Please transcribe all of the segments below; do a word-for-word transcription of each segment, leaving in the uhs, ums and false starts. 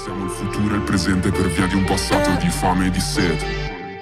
Siamo il futuro e il presente per via di un passato di fame e di sete.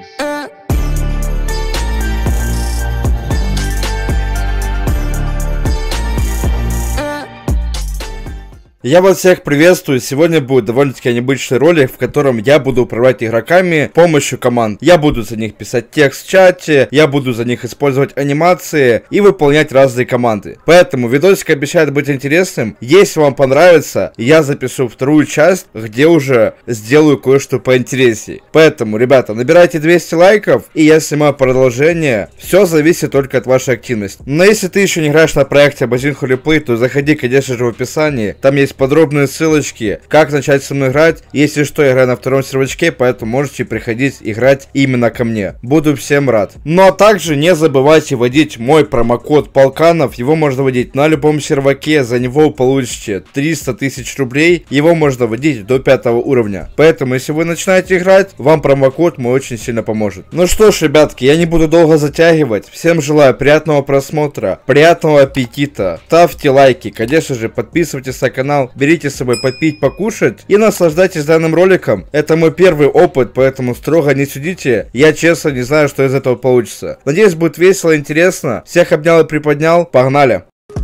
Я вас всех приветствую. Сегодня будет довольно-таки необычный ролик, в котором я буду управлять игроками с помощью команд. Я буду за них писать текст в чате, я буду за них использовать анимации и выполнять разные команды. Поэтому видосик обещает быть интересным. Если вам понравится, я запишу вторую часть, где уже сделаю кое-что поинтереснее. Поэтому, ребята, набирайте двести лайков, и я снимаю продолжение. Все зависит только от вашей активности. Но если ты еще не играешь на проекте Abazin Holyplay, то заходи, конечно же, в описании. Там есть подробные ссылочки, как начать со мной играть. Если что, я играю на втором сервачке, поэтому можете приходить играть именно ко мне. Буду всем рад. Ну а также не забывайте вводить мой промокод Полканов. Его можно вводить на любом серваке, за него вы получите триста тысяч рублей. Его можно вводить до пятого уровня. Поэтому, если вы начинаете играть, вам промокод мой очень сильно поможет. Ну что ж, ребятки, я не буду долго затягивать. Всем желаю приятного просмотра, приятного аппетита. Ставьте лайки, конечно же, подписывайтесь на канал. Берите с собой попить, покушать и наслаждайтесь данным роликом. Это мой первый опыт, поэтому строго не судите. Я честно не знаю, что из этого получится. Надеюсь, будет весело и интересно. Всех обнял и приподнял. Погнали!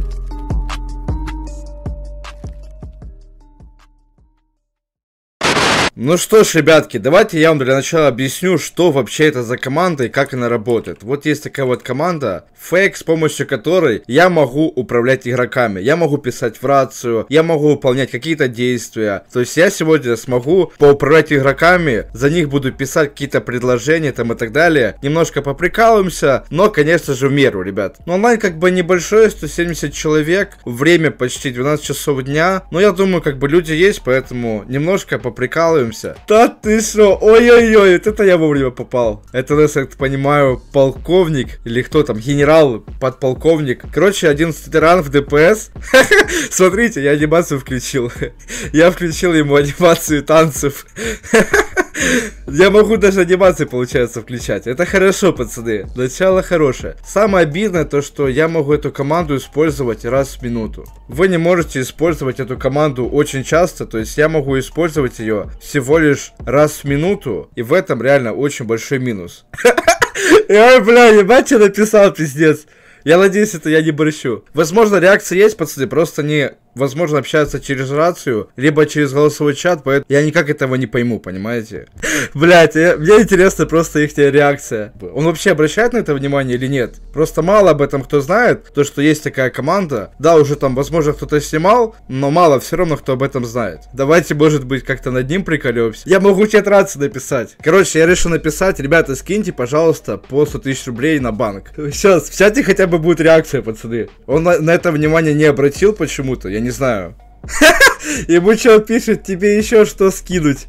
Ну что ж, ребятки, давайте я вам для начала объясню, что вообще это за команда и как она работает. Вот есть такая вот команда, Fake, с помощью которой я могу управлять игроками. Я могу писать в рацию, я могу выполнять какие-то действия. То есть я сегодня смогу поуправлять игроками, за них буду писать какие-то предложения там и так далее. Немножко поприкалываемся, но, конечно же, в меру, ребят. Но онлайн как бы небольшой, сто семьдесят человек, время почти двенадцать часов дня. Но я думаю, как бы люди есть, поэтому немножко поприкалываемся. Да ты шо? Ой-ой-ой, вот это я вовремя попал. Это у нас, я так понимаю, полковник, или кто там, генерал, подполковник. Короче, одиннадцатый ранг в ДПС. Смотрите, я анимацию включил. Я включил ему анимацию танцев. Я могу даже анимации, получается, включать. Это хорошо, пацаны. Начало хорошее. Самое обидное то, что я могу эту команду использовать раз в минуту. Вы не можете использовать эту команду очень часто. То есть я могу использовать ее всего лишь раз в минуту. И в этом реально очень большой минус. Ой, бля, ебать, я написал, пиздец. Я надеюсь, это я не борщу. Возможно, реакция есть, пацаны, просто не... Возможно, общаться через рацию, либо через голосовой чат, поэтому я никак этого не пойму, понимаете? Блять, мне интересна просто их реакция. Он вообще обращает на это внимание или нет? Просто мало об этом кто знает, то, что есть такая команда. Да, уже там, возможно, кто-то снимал, но мало все равно, кто об этом знает. Давайте, может быть, как-то над ним приколемся. Я могу чат рации написать. Короче, я решил написать, ребята, скиньте, пожалуйста, по сто тысяч рублей на банк. Сейчас, в чате хотя бы будет реакция, пацаны. Он на, на это внимание не обратил почему-то, я не знаю. Ему что пишет, тебе еще что скинуть?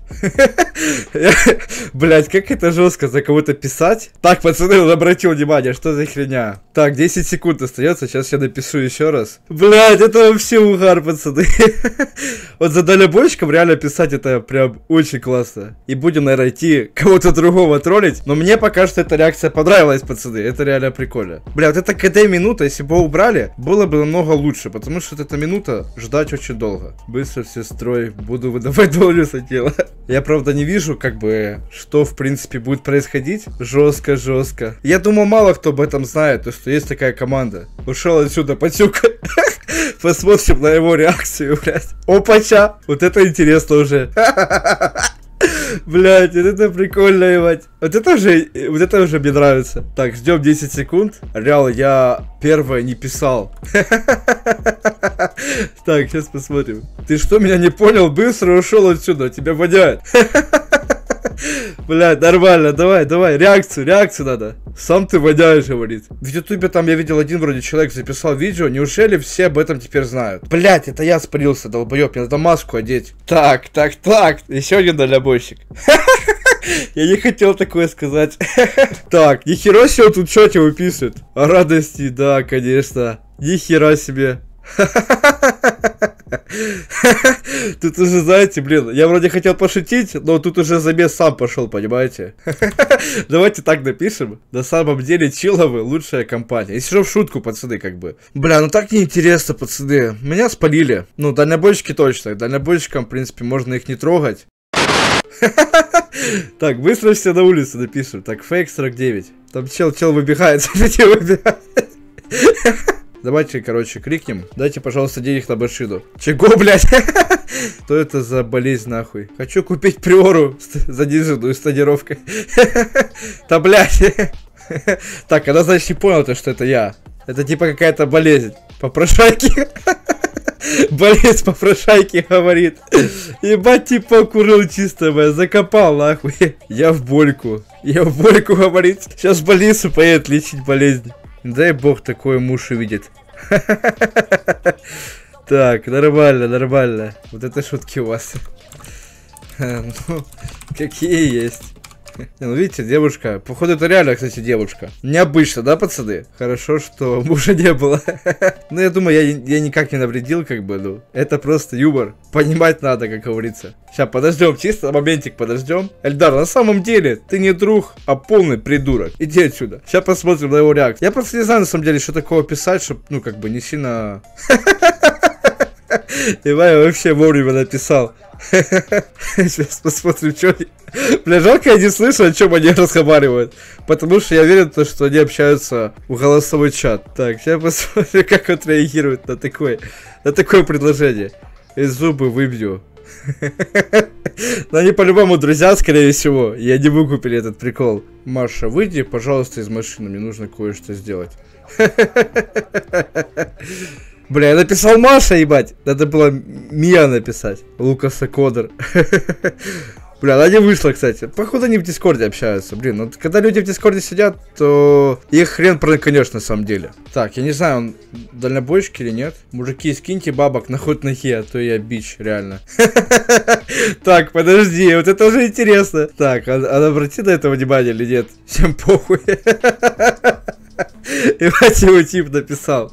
Блять, как это жестко за кого-то писать. Так, пацаны, он обратил внимание, что за херня. Так, десять секунд остается, сейчас я напишу еще раз. Блять, это вообще угар, пацаны. Вот за дальнобойщиком реально писать это прям очень классно. И будем, наверное, идти кого-то другого троллить. Но мне пока что эта реакция понравилась, пацаны. Это реально прикольно. Бля, вот эта КД минута, если бы убрали, было бы намного лучше. Потому что вот эта минута ждать очень долго. Быстро все строй, буду выдавать долю за тело. Я, правда, не вижу, как бы, что, в принципе, будет происходить. Жестко, жестко. Я думаю, мало кто об этом знает, то, что есть такая команда. Ушел отсюда, Патюк. Посмотрим на его реакцию, блядь. Опача, вот это интересно уже. Блять, вот это прикольно, ебать. Вот это уже, вот это уже мне нравится. Так, ждем десять секунд. Реал, я первое не писал. Так, сейчас посмотрим. Ты что, меня не понял? Быстро ушел отсюда, тебя воняет. Блядь, нормально, давай, давай, реакцию, реакцию надо. Сам ты воняешь, говорит. В ютубе там я видел один вроде человек записал видео. Неужели все об этом теперь знают? Блядь, это я спалился, долбоёб, мне надо маску одеть. Так, так, так, еще один дальнобойщик. Я не хотел такое сказать. Так, нихера себе он тут в чате выписывает. О радости, да, конечно. Нихера себе. Тут уже, знаете, блин, я вроде хотел пошутить, но тут уже замес сам пошел, понимаете? Давайте так напишем. На самом деле, Чиловы лучшая компания. Если что, в шутку, пацаны, как бы. Бля, ну так неинтересно, пацаны. Меня спалили. Ну, дальнобойщики точно. Дальнобойщикам, в принципе, можно их не трогать. Так, быстро все на улице напишем. Так, фейк сорок девять. Там чел, чел выбегает, смотрите, выбегает. Давайте, короче, крикнем. Дайте, пожалуйста, денег на Башиду. Чего, блядь? Что это за болезнь, нахуй? Хочу купить приору заниженную с тонировкой. Да, блядь. Так, она, значит, не поняла, что это я. Это типа какая-то болезнь. Попрошайки. Болезнь попрошайки, говорит. Ебать, типа, курил чисто, бля. Закопал, нахуй. Я в больку. Я в больку, говорит. Сейчас в больницу поедет лечить болезнь. Дай бог такой муж увидит. Так, нормально, нормально. Вот это шутки у вас. Ну, какие есть. Ну, видите, девушка. Походу, это реально, кстати, девушка. Необычно, да, пацаны? Хорошо, что мужа не было. Ну, я думаю, я, я никак не навредил, как бы, ну. Это просто юмор. Понимать надо, как говорится. Сейчас, подождем, чисто моментик подождем. Эльдар, на самом деле, ты не друг, а полный придурок. Иди отсюда. Сейчас посмотрим на его реакцию. Я просто не знаю, на самом деле, что такого писать, чтобы, ну, как бы, не сильно... Иван вообще вовремя написал. Сейчас посмотрим, что они... Бля, жалко, я не слышу, о чем они разговаривают. Потому что я уверен, что они общаются в голосовой чат. Так, сейчас посмотрим, как он реагирует на такое, на такое предложение. И зубы выбью. Но они по-любому друзья, скорее всего. И они выкупили этот прикол. Маша, выйди, пожалуйста, из машины. Мне нужно кое-что сделать. Бля, я написал Маша, ебать. Надо было Мия написать. Лукаса Кодер. Бля, она не вышла, кстати. Походу они в Дискорде общаются. Блин, вот когда люди в Дискорде сидят, то их хрен проникнешь на самом деле. Так, я не знаю, он дальнобойщик или нет. Мужики, скиньте бабок на ход ноги, а то я бич, реально. Так, подожди, вот это уже интересно. Так, она обратит на это внимание или нет? Всем похуй. И мать его тип написал.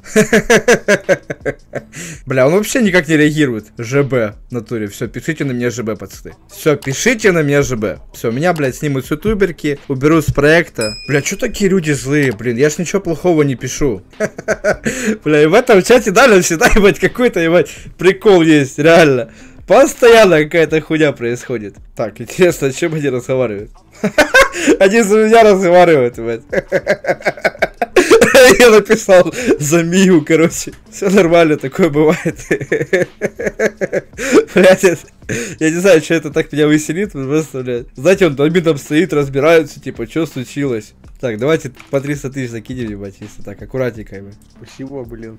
Бля, он вообще никак не реагирует. ЖБ в натуре. Все, пишите на меня ЖБ, пацаны. Все, пишите на меня ЖБ. Все, меня, блядь, снимут с ютуберки, уберут с проекта. Бля, что такие люди злые, блин? Я ж ничего плохого не пишу. Бля, и в этом чате дали всегда, ебать, какой-то, ебать, прикол есть, реально. Постоянно какая-то хуйня происходит. Так, интересно, о чем они разговаривают? Они за меня разговаривают, ебать. Я написал за Мию, короче. Все нормально, такое бывает. Блядь, я не знаю, что это так меня веселит, просто, блядь. Знаете, он там, там стоит, разбираются, типа, что случилось. Так, давайте по триста тысяч закинем, ебать, если так, аккуратненько, ебать. Спасибо, блин.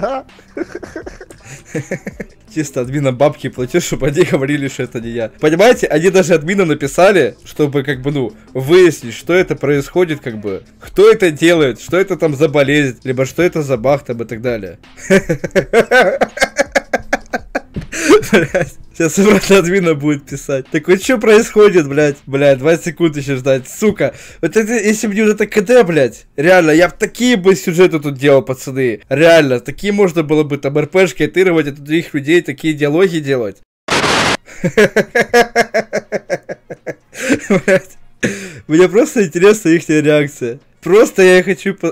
Чисто админам бабки платишь, чтобы они говорили, что это не я. Понимаете, они даже админам написали, чтобы, как бы, ну, выяснить, что это происходит, как бы, кто это делает, что это там за болезнь, либо что это за бах там и так далее. Блять, сейчас обратно админа будет писать. Так вот что происходит, блять? Блять, двадцать секунд еще ждать, сука. Вот это, если бы не вот это КД, блять. Реально, я бы такие бы сюжеты тут делал, пацаны. Реально, такие можно было бы там РПшки отыгрывать от других людей, такие диалоги делать. Блять. Мне просто интересна их реакция. Просто я хочу по...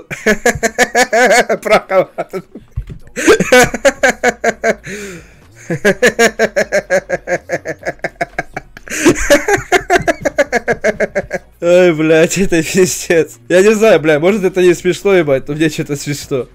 Ой, блядь, это пиздец. Я не знаю, блядь, может это не смешно, ебать, но мне что-то смешно.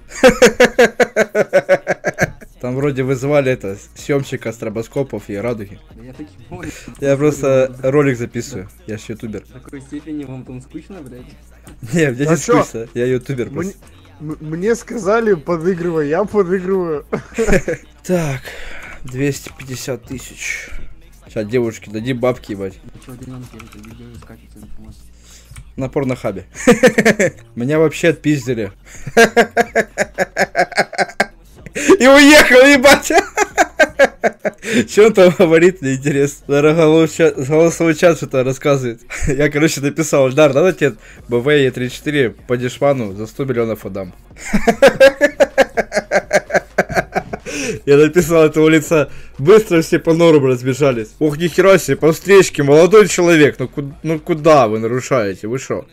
Там вроде вызывали это, съемщика стробоскопов и радуги. Я, таки понял. Я просто ролик записываю, я ж ютубер. В такой степени вам там скучно, блядь? Не, мне А не чё? скучно, я ютубер просто. М- мне сказали, подыгрывай, я подыгрываю. Так, двести пятьдесят тысяч. Сейчас, девушки, дадим бабки, ебать. Чё, динамики, это видео скачется информация. На порнохабе. Меня вообще отпиздили. И уехал, ебать! Что он там говорит, мне интересно. Наверное, голосовой чат что-то рассказывает. Я, короче, написал: Эльдар, надо тебе бэ вэ е тридцать четыре по дешману за сто миллионов отдам. Я написал этого лица. Быстро все по норам разбежались. Ох, нихера себе, по встречке, молодой человек. Ну, ку ну куда вы нарушаете? Вы шо?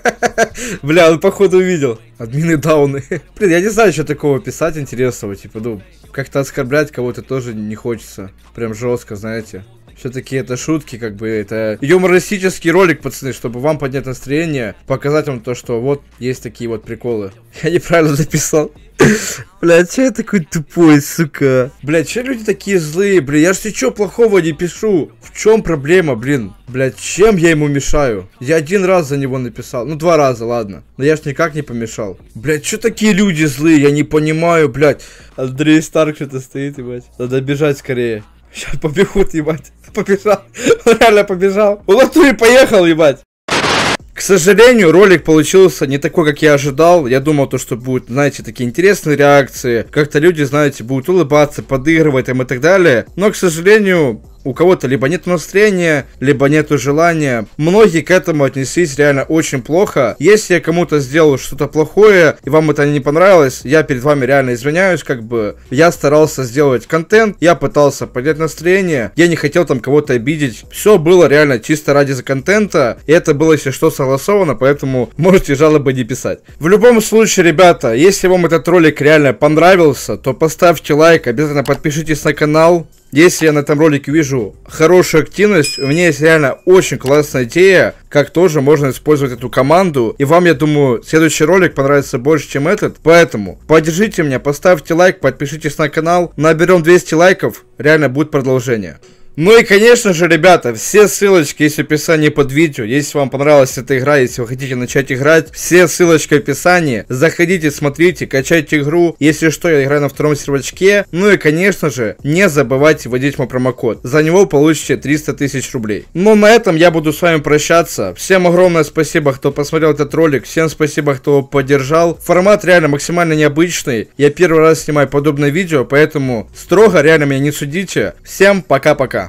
Бля, он походу увидел. Админы дауны. Блин, я не знаю, что такого писать интересного. Типа, ну, как-то оскорблять кого-то тоже не хочется. Прям жестко, знаете. Все-таки это шутки, как бы, это юмористический ролик, пацаны, чтобы вам поднять настроение, показать вам то, что вот есть такие вот приколы. Я неправильно написал. Бля, че я такой тупой, сука? Бля, че люди такие злые, бля, я ж ничего плохого не пишу. В чем проблема, блин? Бля, чем я ему мешаю? Я один раз за него написал, ну два раза, ладно. Но я ж никак не помешал. Бля, че такие люди злые, я не понимаю, блядь. Андрей Старк что-то стоит, ебать. Надо бежать скорее. Сейчас побегут, ебать. Побежал. Он реально побежал. Он в натуре поехал, ебать. К сожалению, ролик получился не такой, как я ожидал. Я думал, то, что будут, знаете, такие интересные реакции. Как-то люди, знаете, будут улыбаться, подыгрывать там и так далее. Но, к сожалению, у кого-то либо нет настроения, либо нету желания. Многие к этому отнеслись реально очень плохо. Если я кому-то сделал что-то плохое, и вам это не понравилось, я перед вами реально извиняюсь, как бы. Я старался сделать контент, я пытался поднять настроение, я не хотел там кого-то обидеть. Все было реально чисто ради контента, и это было, если что, согласовано, поэтому можете жалобы не писать. В любом случае, ребята, если вам этот ролик реально понравился, то поставьте лайк, обязательно подпишитесь на канал. Если я на этом ролике вижу хорошую активность, у меня есть реально очень классная идея, как тоже можно использовать эту команду. И вам, я думаю, следующий ролик понравится больше, чем этот. Поэтому поддержите меня, поставьте лайк, подпишитесь на канал. Наберем двести лайков, реально будет продолжение. Ну и, конечно же, ребята, все ссылочки есть в описании под видео. Если вам понравилась эта игра, если вы хотите начать играть, все ссылочки в описании. Заходите, смотрите, качайте игру. Если что, я играю на втором сервачке. Ну и, конечно же, не забывайте вводить мой промокод. За него получите триста тысяч рублей. Ну, на этом я буду с вами прощаться. Всем огромное спасибо, кто посмотрел этот ролик. Всем спасибо, кто его поддержал. Формат реально максимально необычный. Я первый раз снимаю подобное видео, поэтому строго реально меня не судите. Всем пока-пока.